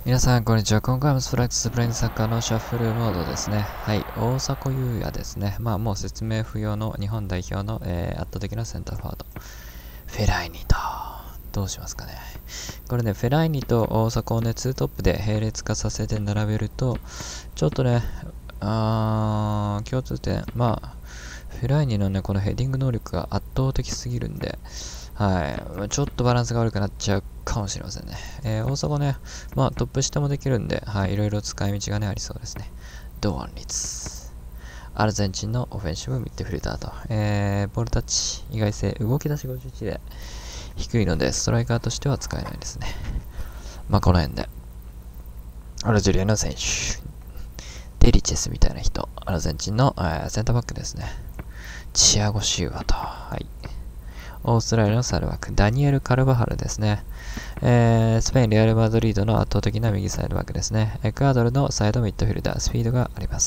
皆さん、こんにちは。今回もスプラックスプレイングサッカーのシャッフルモードですね。はい、大迫勇也ですね。もう説明不要の日本代表の、圧倒的なセンターフォワード。フェライニと、どうしますかね。これね、フェライニと大迫をね、ツートップで並列化させて並べると、ちょっとね、共通点、フェライニのね、このヘディング能力が圧倒的すぎるんで、はい。ちょっとバランスが悪くなっちゃうかもしれませんね。大迫ね、トップ下もできるんで、はい。いろいろ使い道がね、ありそうですね。堂安律。アルゼンチンのオフェンシブミッドフィルダーと、ボールタッチ、意外性、動き出し51で低いので、ストライカーとしては使えないですね。この辺で。アルジェリアの選手。デリチェスみたいな人。アルゼンチンの、センターバックですね。チアゴ・シウバと。はい。オーストラリアのサルバック、ダニエル・カルバハルですね。スペイン、レアル・マドリードの圧倒的な右サイドバックですね。エクアドルのサイドミッドフィルダー、スピードがあります。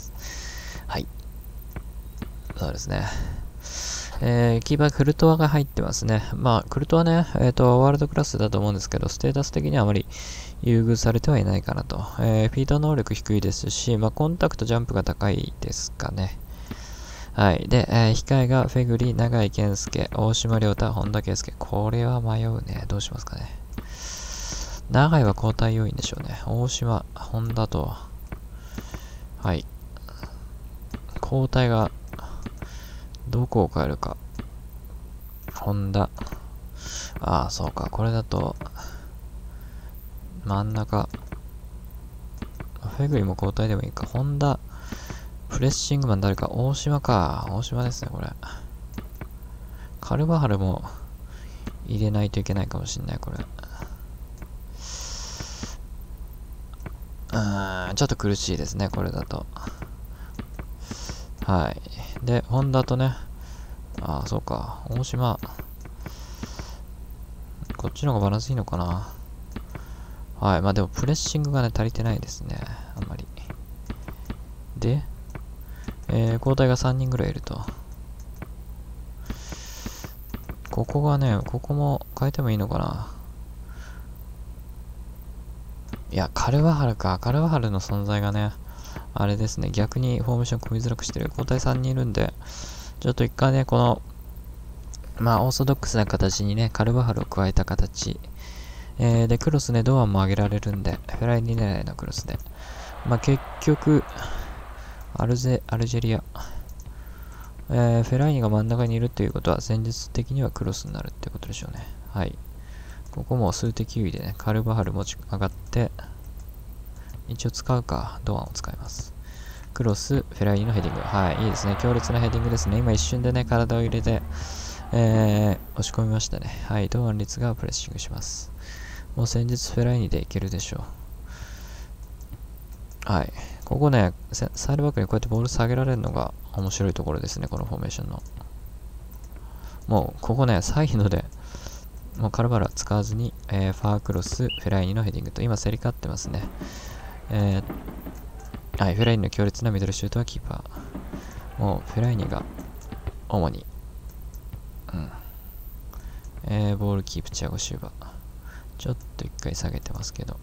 はい。そうですね。キーパー、クルトワが入ってますね。クルトワね、ワールドクラスだと思うんですけど、ステータス的にはあまり優遇されてはいないかなと。フィード能力低いですし、コンタクト、ジャンプが高いですかね。はい。で、控えがフェグリ、永井健介、大島亮太、本田圭佑。これは迷うね。どうしますかね。永井は交代要因でしょうね。大島、本田と、はい。交代が、どこを変えるか。本田。そうか。これだと、真ん中。フェグリも交代でもいいか。本田、プレッシングマン誰か。大島か。大島ですね、これ。カルバハルも入れないといけないかもしんない、これ。ちょっと苦しいですね、これだと。はい。で、ホンダとね、そうか、大島。こっちの方がバランスいいのかな。はい。でもプレッシングがね、足りてないですね、あんまり。で、交代が3人ぐらいいると。ここがね、ここも変えてもいいのかな。いや、カルバハルか。カルバハルの存在がね、あれですね、逆にフォーメーション組みづらくしてる。交代3人いるんで、ちょっと一回ね、この、オーソドックスな形にね、カルバハルを加えた形。で、クロスね、堂安も上げられるんで、フェライニ狙いのクロスで。結局、アルジェリア。フェライニが真ん中にいるということは、戦術的にはクロスになるってことでしょうね。はい。ここも数的優位でね、カルバハル持ち上がって、一応使うか、堂安を使います。クロス、フェライニのヘディング。はい、いいですね。強烈なヘディングですね。今一瞬でね、体を入れて、押し込みましたね。はい、堂安律がプレッシングします。もう戦術フェライニでいけるでしょう。はい。ここね、サイドバックにこうやってボール下げられるのが面白いところですね、このフォーメーションの。もう、ここね、サイドで、もうカルバラ使わずに、ファークロス、フェライニのヘディングと、今競り勝ってますね。はい、フェライニの強烈なミドルシュートはキーパー。もう、フェライニが、主に、ボールキープ、チアゴ・シューバー。ちょっと一回下げてますけど。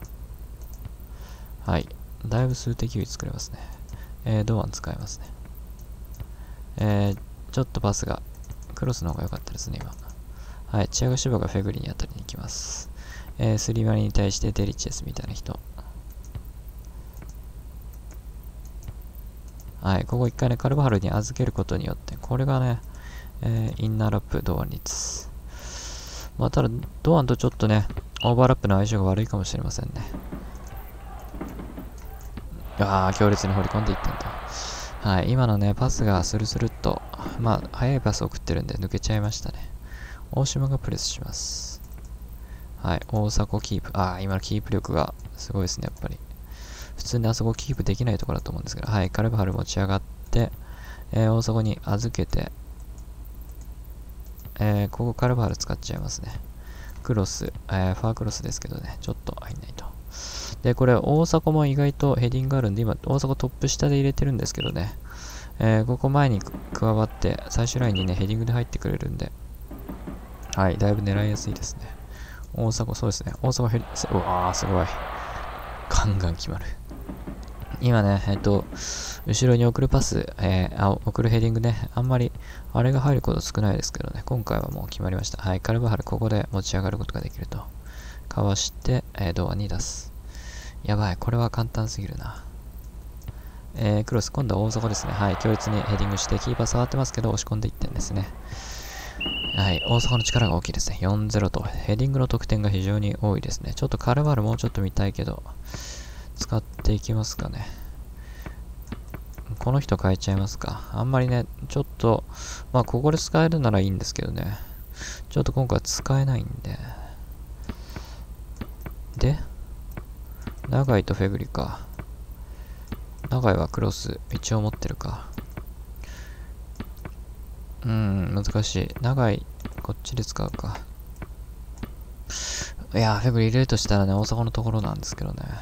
はい。だいぶ数的優位作れますね。堂安使えますね。ちょっとパスが、クロスの方が良かったですね、今。はい。チアゴ・シューバーがフェグリに当たりに行きます。スリマリに対してデリチェスみたいな人。はい。ここ一回ね、カルバハルに預けることによって、これがね、インナーラップ、堂安率。ただ、堂安とちょっとね、オーバーラップの相性が悪いかもしれませんね。強烈に放り込んでいったんだ。はい、今のね、パスがスルスルっと、速いパスを送ってるんで抜けちゃいましたね。大島がプレスします。はい、大迫キープ。今のキープ力がすごいですね、やっぱり。普通にあそこキープできないところだと思うんですけど、はい、カルバハル持ち上がって、大迫に預けて、ここカルバハル使っちゃいますね。クロス、ファークロスですけどね、ちょっと入んないと。で、これ、大迫も意外とヘディングあるんで、今、大迫トップ下で入れてるんですけどね、ここ前に加わって、最終ラインにね、ヘディングで入ってくれるんで、はい、だいぶ狙いやすいですね。大迫、そうですね。大迫うわー、すごい。 ガンガン決まる。今ね、後ろに送るパス、送るヘディングね、あんまり、あれが入ること少ないですけどね、今回はもう決まりました。はい、カルバハル、ここで持ち上がることができると。かわして、堂安に出す。やばい、これは簡単すぎるな。クロス、今度は大底ですね。はい、強烈にヘディングして、キーパー触ってますけど、押し込んでいってんですね。はい、大阪の力が大きいですね。4-0と、ヘディングの得点が非常に多いですね。ちょっとカルバルもうちょっと見たいけど、使っていきますかね。この人変えちゃいますか。あんまりね、ちょっと、まあ、ここで使えるならいいんですけどね。ちょっと今回は使えないんで。で、長井とフェグリか。長井はクロス、一応持ってるか。難しい。長井、こっちで使うか。いやー、フェグリ入れるとしたらね、大阪のところなんですけどね。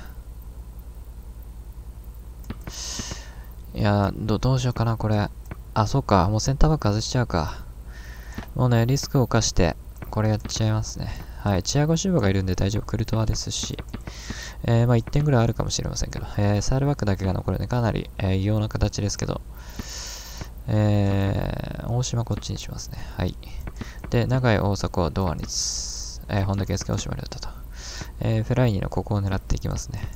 いやー、どうしようかな、これ。あ、そうか。もうセンターバック外しちゃうか。もうね、リスクを冒して、これやっちゃいますね。はい。チアゴシューバがいるんで大丈夫。クルトワですし。まあ1点ぐらいあるかもしれませんけど。サイドバックだけが残るね。かなり、異様な形ですけど。大島こっちにしますね。はい。で、長井大迫、堂安律。本田圭佑、大島亮太と。フェライニのここを狙っていきますね。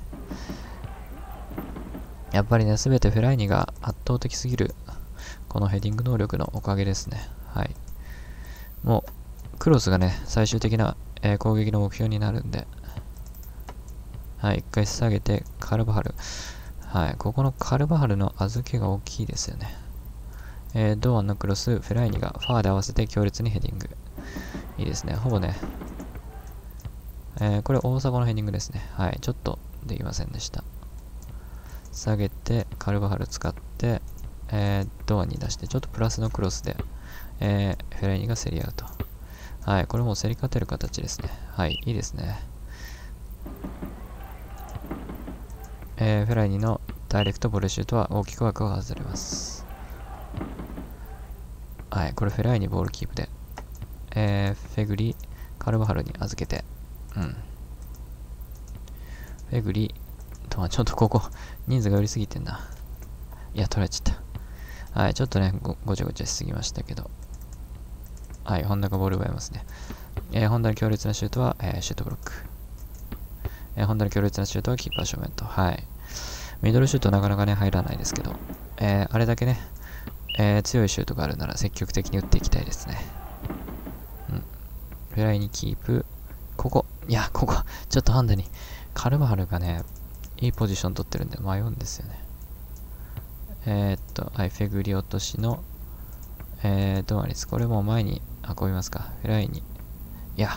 やっぱりね、すべてフェライニが圧倒的すぎる、このヘディング能力のおかげですね。はい。もう、クロスがね、最終的な、攻撃の目標になるんで、はい、一回下げて、カルバハル。はい、ここのカルバハルの預けが大きいですよね。堂安のクロス、フェライニがファーで合わせて強烈にヘディング。いいですね、ほぼね。これ大迫のヘディングですね。はい、ちょっとできませんでした。下げて、カルバハル使って、ドアに出して、ちょっとプラスのクロスで、フェライニが競り合うと。はい、これも競り勝てる形ですね。はい、いいですね。フェライニのダイレクトボレーシュートは大きく枠を外れます。はい、これフェライニボールキープで、フェグリ、カルバハルに預けて、フェグリ、とはちょっとここ、人数が寄りすぎてんな。いや、取られちゃった。はい、ちょっとね、ごちゃごちゃしすぎましたけど。はい、ホンダがボールを奪いますね。ホンダの強烈なシュートは、シュートブロック。ホンダの強烈なシュートはキーパー正面と。はい。ミドルシュートなかなかね、入らないですけど、あれだけね、強いシュートがあるなら積極的に打っていきたいですね。フェライにキープ。ここ、ちょっとハンダに、カルバハルがね、いいポジション取ってるんで迷うんですよね。はい、フェグリ落としの、ドアリス。これも前に運びますか。フェライに。いや、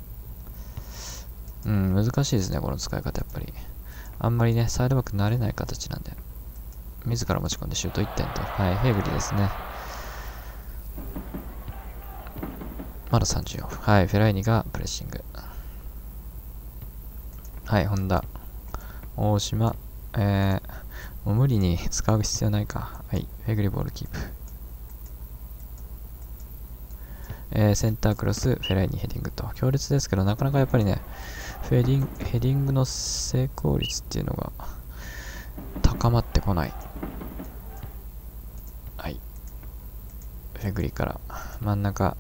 難しいですね、この使い方、やっぱり。あんまりね、サイドバック慣れない形なんで。自ら持ち込んでシュート1点と。はい、フェグリですね。まだ34。はい、フェライニがプレッシング。はい、ホンダ。大島。もう無理に使う必要ないか。はい、フェグリボールキープ。センタークロス、フェライニヘディングと。強烈ですけど、なかなかやっぱりね、ヘディングの成功率っていうのが高まってこない。はい。フェグリから真ん中、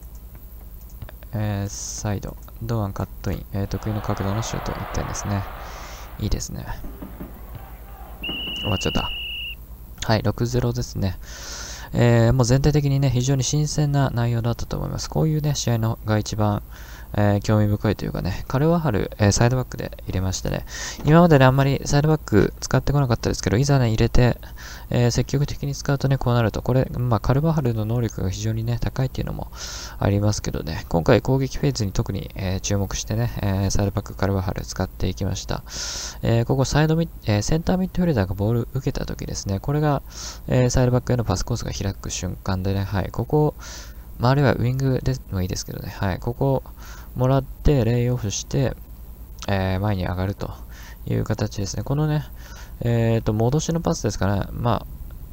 サイド、堂安カットイン、得意の角度のシュート1点ですね。いいですね。終わっちゃった。はい、6-0ですね。もう全体的にね、非常に新鮮な内容だったと思います。こういうね、試合のが一番、興味深いというかね、カルワハル、サイドバックで入れましてね、今までね、あんまりサイドバック使ってこなかったですけど、いざね、入れて、積極的に使うとね、こうなると、これ、カルワハルの能力が非常にね、高いっていうのもありますけどね、今回攻撃フェーズに特に、注目してね、サイドバックカルワハル使っていきました。ここセンターミッドフィルダーがボール受けた時ですね、これが、サイドバックへのパスコースが開く瞬間でね、はい、ここ、あるいはウィングでもいいですけどね、はい、ここもらってレイオフして、前に上がるという形ですね。このね、戻しのパスですからね、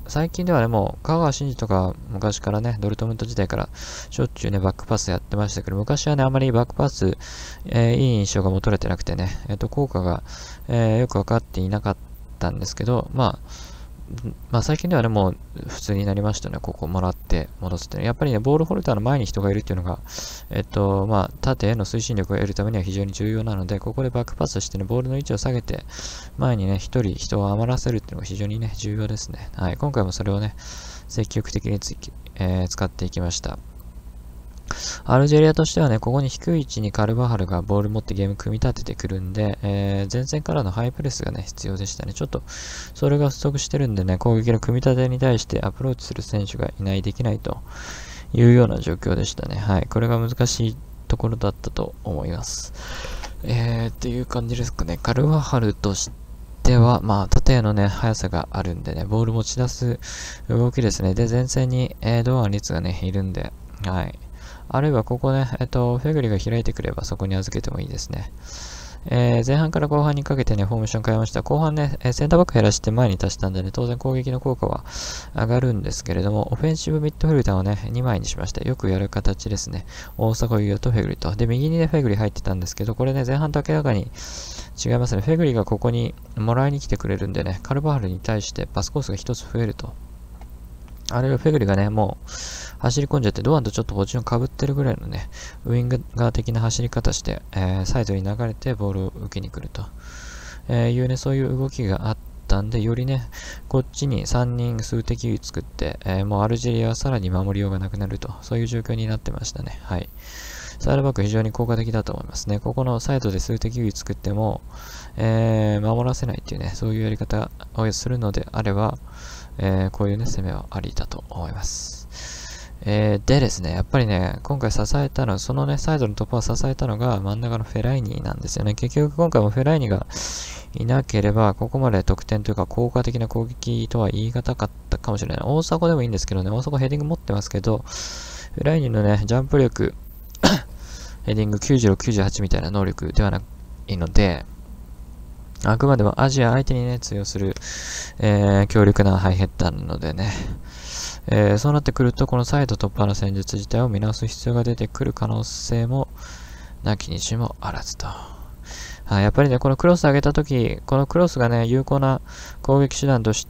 最近ではね、もう、香川真司とか昔からね、ドルトムント時代からしょっちゅうね、バックパスやってましたけど、昔はね、あまりバックパス、いい印象が持たれてなくてね、効果が、よくわかっていなかったんですけど、最近ではね、もう普通になりましたね。ここもらって戻すって、ね。やっぱりね、ボールホルダーの前に人がいるっていうのが、縦への推進力を得るためには非常に重要なので、ここでバックパスしてね、ボールの位置を下げて、前にね、人を余らせるっていうのが非常にね、重要ですね。はい。今回もそれをね、積極的に使っていきました。アルジェリアとしてはね、ここに低い位置にカルバハルがボール持ってゲーム組み立ててくるんで、前線からのハイプレスがね、必要でしたね。ちょっと、それが不足してるんでね、攻撃の組み立てに対してアプローチする選手ができないというような状況でしたね。はい。これが難しいところだったと思います。っていう感じですかね。カルバハルとしては、縦へのね、速さがあるんでね、ボール持ち出す動きですね。で、前線に、堂安律がね、いるんで、はい。あるいはここね、フェグリが開いてくればそこに預けてもいいですね。前半から後半にかけてね、フォーメーション変えました。後半ね、センターバック減らして前に足したんでね、当然攻撃の効果は上がるんですけれども、オフェンシブミッドフィルダーをね、2枚にしました。よくやる形ですね。大迫優也とフェグリと。で、右にね、フェグリ入ってたんですけど、これね、前半と明らかに違いますね。フェグリがここにもらいに来てくれるんでね、カルバハルに対してパスコースが1つ増えると。あれはフェグリがね、もう走り込んじゃって、堂安とちょっとポジション被ってるぐらいのね、ウィングガー的な走り方して、サイドに流れてボールを受けに来ると、いうね、そういう動きがあったんで、よりね、こっちに3人数的優位作って、もうアルジェリアはさらに守りようがなくなると、そういう状況になってましたね。はい。サイドバック非常に効果的だと思いますね。ここのサイドで数的優位作っても、守らせないっていうね、そういうやり方をするのであれば、こういうね、攻めはありだと思います。でですね、やっぱりね、今回支えたの、そのね、サイドの突破を支えたのが真ん中のフェライニなんですよね。結局今回もフェライニがいなければ、ここまで得点というか効果的な攻撃とは言い難かったかもしれない。大迫でもいいんですけどね、大迫ヘディング持ってますけど、フェライニのね、ジャンプ力、ヘディング96、98みたいな能力ではないので、あくまでもアジア相手にね、通用する、強力なハイヘッダーなのでね、そうなってくると、このサイド突破の戦術自体を見直す必要が出てくる可能性も、なきにしもあらずと。やっぱりね、このクロス上げたとき、このクロスがね、有効な攻撃手段として、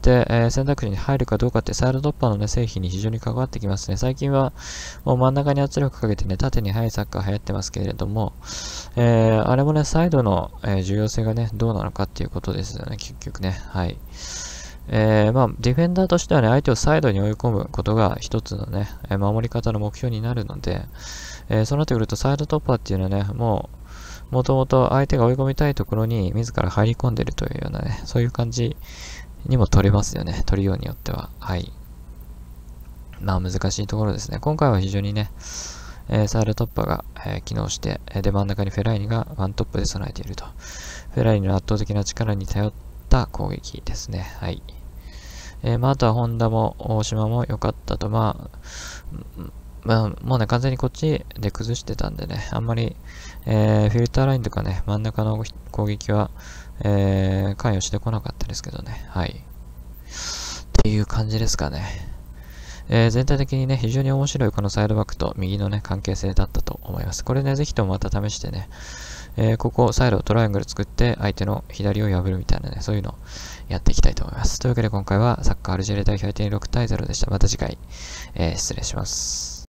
選択肢に入るかどうかってサイド突破のね、成否に非常に関わってきますね。最近は、もう真ん中に圧力かけてね、縦に速いサッカー流行ってますけれども、あれもね、サイドの、重要性がね、どうなのかっていうことですよね、結局ね。はい。ディフェンダーとしてはね、相手をサイドに追い込むことが一つのね、守り方の目標になるので、そうなってくるとサイド突破っていうのはね、もともと相手が追い込みたいところに自ら入り込んでるというようなね、そういう感じにも取れますよね、取りようによっては。はい。難しいところですね。今回は非常にね、サイド突破が、機能して、で、真ん中にフェライニがワントップで備えていると。フェライニの圧倒的な力に頼った攻撃ですね。はい。あとはホンダも大島も良かったと。もうね、完全にこっちで崩してたんでね、あんまり、フィルターラインとかね、真ん中の攻撃は、関与してこなかったですけどね。はい。っていう感じですかね。全体的にね、非常に面白いこのサイドバックと右のね、関係性だったと思います。これね、ぜひともまた試してね、ここサイドトライアングル作って相手の左を破るみたいなね、そういうのをやっていきたいと思います。というわけで今回はサッカーアルジェリア代表相手に6対0でした。また次回、失礼します。